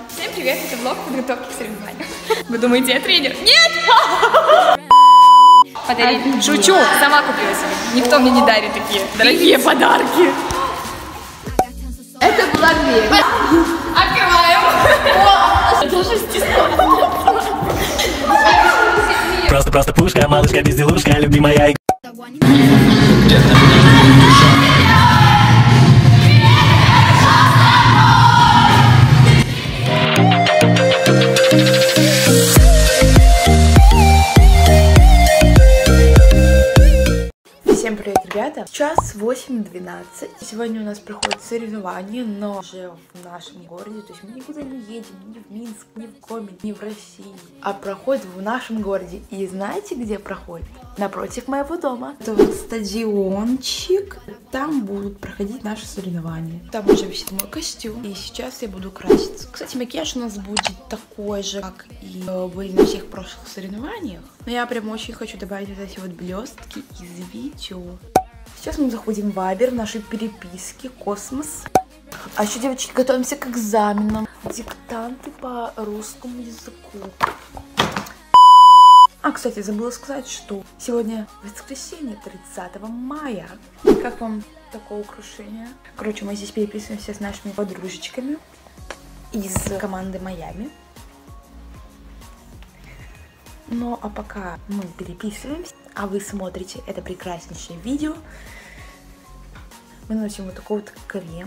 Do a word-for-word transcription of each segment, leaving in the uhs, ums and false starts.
Всем привет, это влог подготовки к соревнованиям. Вы думаете, я тренер? Нет! Подарили. Шучу, сама купила себе. Никто мне не дарит такие дорогие подарки. Это была дверь. Открываем. Это же стеснительно. Просто, просто пушка, малышка, безделушка, любимая. Всем привет, ребята! Сейчас восемь двенадцать. Сегодня у нас проходит соревнование, но уже в нашем городе. То есть мы никуда не едем, ни в Минск, ни в Коми, ни в России. А проходит в нашем городе. И знаете, где проходит? Напротив моего дома. Это вот стадиончик. Там будут проходить наши соревнования. Там уже висит мой костюм. И сейчас я буду краситься. Кстати, макияж у нас будет такой же, как и были на всех прошлых соревнованиях. Но я прям очень хочу добавить вот эти вот блестки из видео. Сейчас мы заходим в Вайбер, в нашей переписке, космос. А еще, девочки, готовимся к экзаменам. Диктанты по русскому языку. А, кстати, забыла сказать, что сегодня воскресенье, тридцатого мая. Как вам такое украшение? Короче, мы здесь переписываемся с нашими подружечками из команды Майами. Ну, а пока мы переписываемся, а вы смотрите это прекраснейшее видео, мы наносим вот такой вот крем.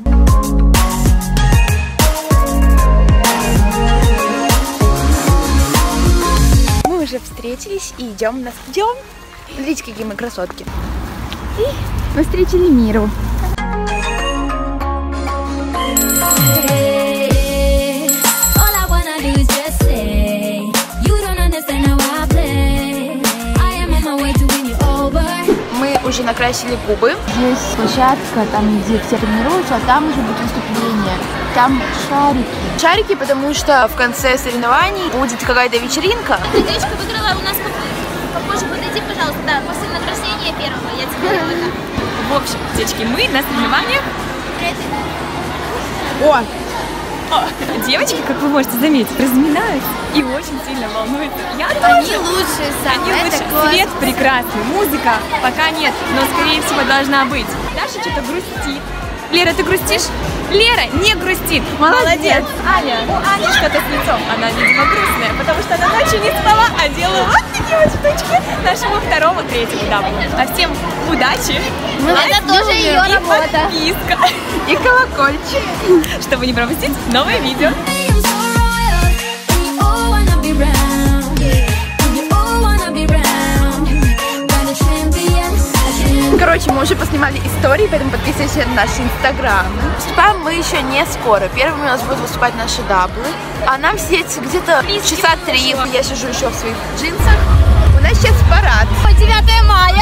Мы уже встретились и идем на стадион. Смотрите, какие мы красотки. И мы встретили Миру. Уже накрасили губы. Здесь площадка, там где все тренируются, а там уже будет выступление. Там шарики. Шарики, потому что в конце соревнований будет какая-то вечеринка. Девочка выиграла у нас попозже, подойди, пожалуйста, да, после награждения первого, я тебе говорю это. В общем, девочки, мы на соревнованиях. О! О, девочки, как вы можете заметить, разминаются и очень сильно волнуются. Я Они тоже. лучшие самые. Они лучше. Свет прекрасный, музыка пока нет, но скорее всего должна быть. Даша что-то грустит. Лера, ты грустишь? Лера не грустит. Молодец. Аня, у Ани что-то с лицом. Она, видимо, грустная, потому что она ночью не спала, а делала вот такие вот штучки нашему второму, третьему даму. А всем удачи. Это тоже ее и работа. подписка. И колокольчик. Чтобы не пропустить новые видео. Короче, мы уже поснимали истории, поэтому подписывайтесь на наш инстаграм. Выступаем мы еще не скоро. Первыми у нас будут выступать наши даблы. А нам сидеть где-то часа три. Я сижу еще в своих джинсах. У нас сейчас парад. девятое мая.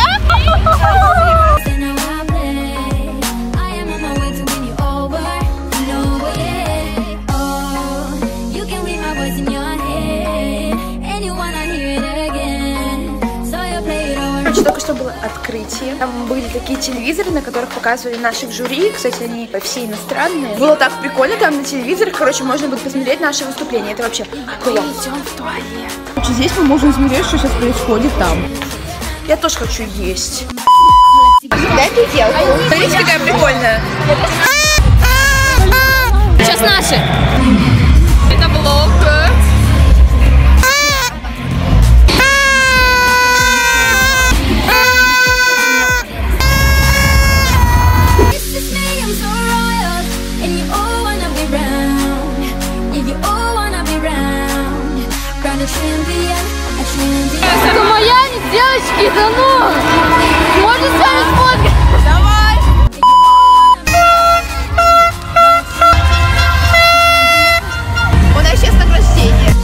Только что было открытие. Там были такие телевизоры, на которых показывали наших жюри. Кстати, они все иностранные. Было так прикольно, там на телевизорах, короче, можно будет посмотреть наши выступления. Это вообще класс. Идем в туалет. Короче, здесь мы можем смотреть, что сейчас происходит там. Я тоже хочу есть. Дай пиделку. Смотрите, какая прикольная. Сейчас наши. Это блог. Это моя, девочки, да ну! Можно с вами сфоткать? Давай! У нас сейчас награждение.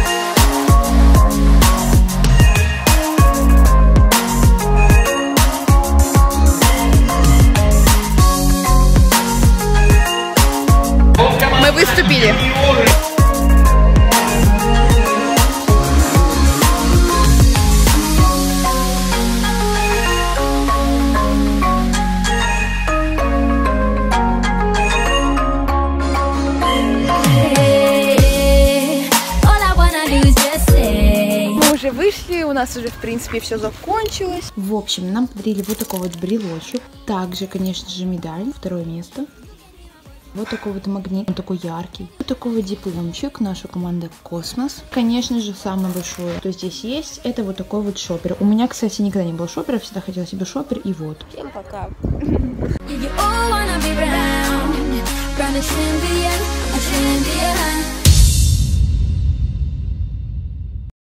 Мы выступили. нас уже, в принципе, все закончилось. В общем, нам подарили вот такой вот брелочек. Также, конечно же, медаль. Второе место. Вот такой вот магнит, он такой яркий. Вот такой вот дипломчик, наша команда Космос. Конечно же, самое большое, что здесь есть, это вот такой вот шопер. У меня, кстати, никогда не было шопера, всегда хотела себе шопер, и вот. Всем пока. You all wanna be round, round the champion, a champion.